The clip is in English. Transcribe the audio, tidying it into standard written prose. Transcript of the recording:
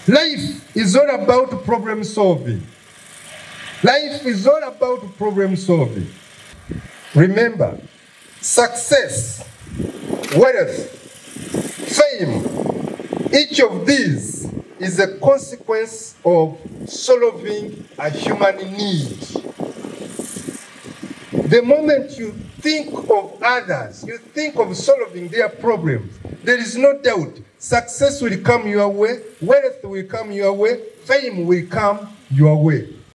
Life is all about problem solving. Life is all about problem solving. Remember, success, wealth, fame, each of these is a consequence of solving a human need. The moment you think of others, you think of solving their problems, there is no doubt success will come your way, wealth will come your way, fame will come your way.